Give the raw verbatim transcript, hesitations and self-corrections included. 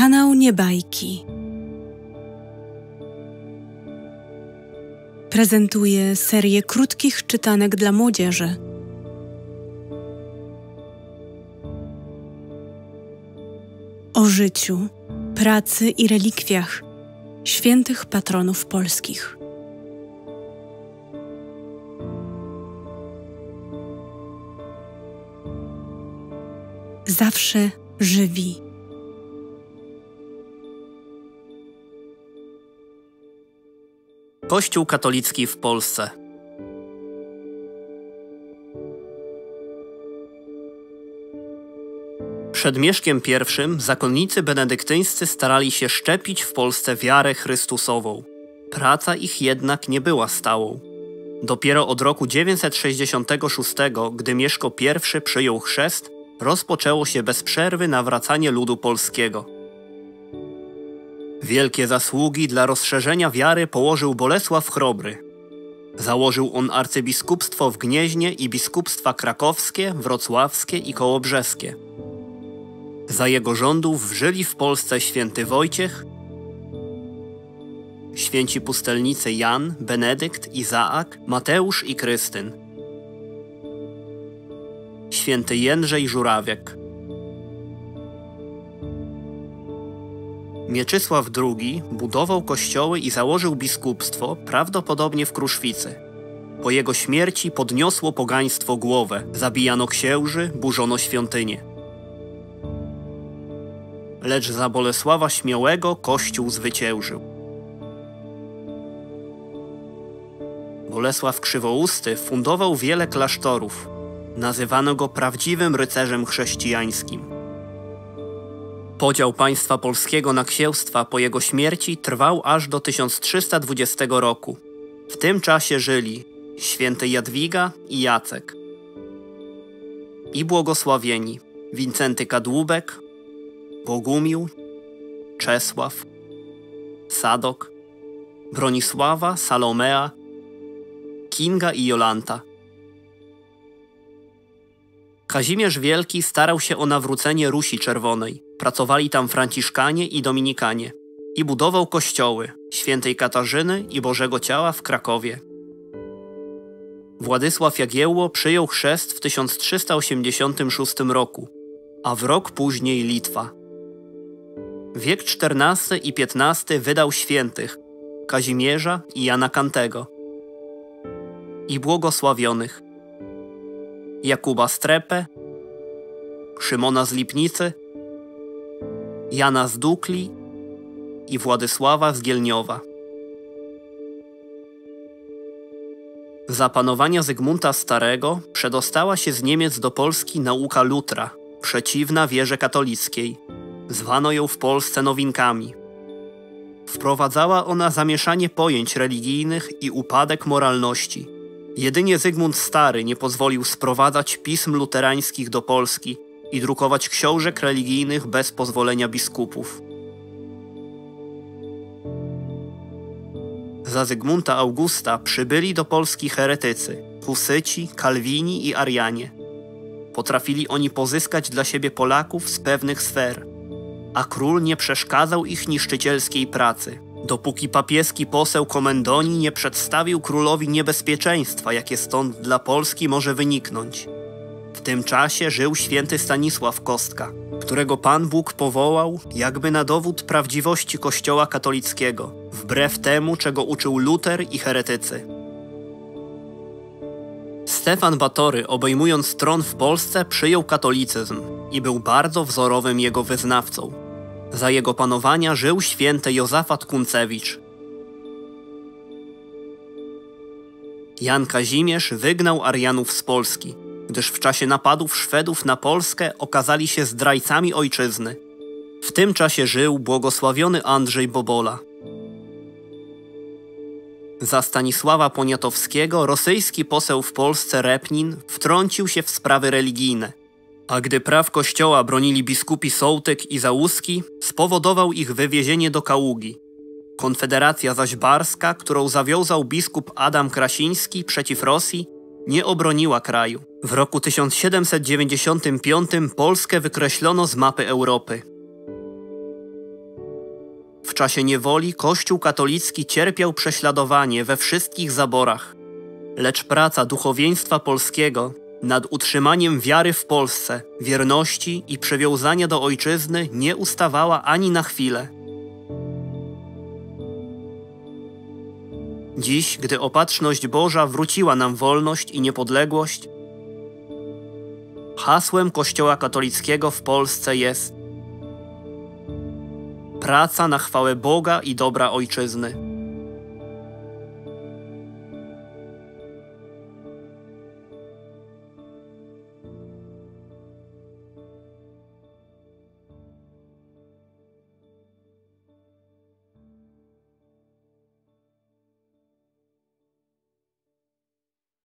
Kanał Niebajki prezentuje serię krótkich czytanek dla młodzieży. O życiu, pracy i relikwiach świętych patronów polskich. Zawsze żywi. Kościół katolicki w Polsce. Przed Mieszkiem I zakonnicy benedyktyńscy starali się szczepić w Polsce wiarę Chrystusową. Praca ich jednak nie była stałą. Dopiero od roku dziewięćset sześćdziesiątego szóstego, gdy Mieszko I przyjął chrzest, rozpoczęło się bez przerwy nawracanie ludu polskiego. Wielkie zasługi dla rozszerzenia wiary położył Bolesław Chrobry. Założył on arcybiskupstwo w Gnieźnie i biskupstwa krakowskie, wrocławskie i kołobrzeskie. Za jego rządów żyli w Polsce święty Wojciech, święci pustelnicy Jan, Benedykt, Izaak, Mateusz i Krystyn, święty Jędrzej Żurawiek. Mieczysław drugi budował kościoły i założył biskupstwo, prawdopodobnie w Kruszwicy. Po jego śmierci podniosło pogaństwo głowę, zabijano księży, burzono świątynie. Lecz za Bolesława Śmiałego Kościół zwyciężył. Bolesław Krzywousty fundował wiele klasztorów. Nazywano go prawdziwym rycerzem chrześcijańskim. Podział państwa polskiego na księstwa po jego śmierci trwał aż do tysiąc trzysta dwudziestego roku. W tym czasie żyli święty Jadwiga i Jacek i błogosławieni Wincenty Kadłubek, Bogumił, Czesław, Sadok, Bronisława, Salomea, Kinga i Jolanta. Kazimierz Wielki starał się o nawrócenie Rusi Czerwonej. Pracowali tam franciszkanie i dominikanie. I budował kościoły świętej Katarzyny i Bożego Ciała w Krakowie. Władysław Jagiełło przyjął chrzest w tysiąc trzysta osiemdziesiątym szóstym roku, a w rok później Litwa. Wiek czternasty i piętnasty wydał świętych Kazimierza i Jana Kantego i błogosławionych Jakuba Strepę, Szymona z Lipnicy, Jana z Dukli i Władysława z Gielniowa. Za panowania Zygmunta Starego przedostała się z Niemiec do Polski nauka Lutra, przeciwna wierze katolickiej. Zwano ją w Polsce nowinkami. Wprowadzała ona zamieszanie pojęć religijnych i upadek moralności. Jedynie Zygmunt Stary nie pozwolił sprowadzać pism luterańskich do Polski i drukować książek religijnych bez pozwolenia biskupów. Za Zygmunta Augusta przybyli do Polski heretycy, husyci, kalwini i arianie. Potrafili oni pozyskać dla siebie Polaków z pewnych sfer, a król nie przeszkadzał ich niszczycielskiej pracy, dopóki papieski poseł Komendoni nie przedstawił królowi niebezpieczeństwa, jakie stąd dla Polski może wyniknąć. W tym czasie żył święty Stanisław Kostka, którego Pan Bóg powołał jakby na dowód prawdziwości Kościoła katolickiego, wbrew temu, czego uczył Luter i heretycy. Stefan Batory, obejmując tron w Polsce, przyjął katolicyzm i był bardzo wzorowym jego wyznawcą. Za jego panowania żył święty Józafat Kuncewicz. Jan Kazimierz wygnał Arianów z Polski, gdyż w czasie napadów Szwedów na Polskę okazali się zdrajcami ojczyzny. W tym czasie żył błogosławiony Andrzej Bobola. Za Stanisława Poniatowskiego rosyjski poseł w Polsce Repnin wtrącił się w sprawy religijne, a gdy praw kościoła bronili biskupi Sołtyk i Załuski, spowodował ich wywiezienie do Kaługi. Konfederacja zaś barska, którą zawiązał biskup Adam Krasiński przeciw Rosji, nie obroniła kraju. W roku tysiąc siedemset dziewięćdziesiątym piątym Polskę wykreślono z mapy Europy. czasie niewoli Kościół katolicki cierpiał prześladowanie we wszystkich zaborach. Lecz praca duchowieństwa polskiego nad utrzymaniem wiary w Polsce, wierności i przywiązania do ojczyzny nie ustawała ani na chwilę. Dziś, gdy opatrzność Boża wróciła nam wolność i niepodległość, hasłem Kościoła katolickiego w Polsce jest praca na chwałę Boga i dobra Ojczyzny.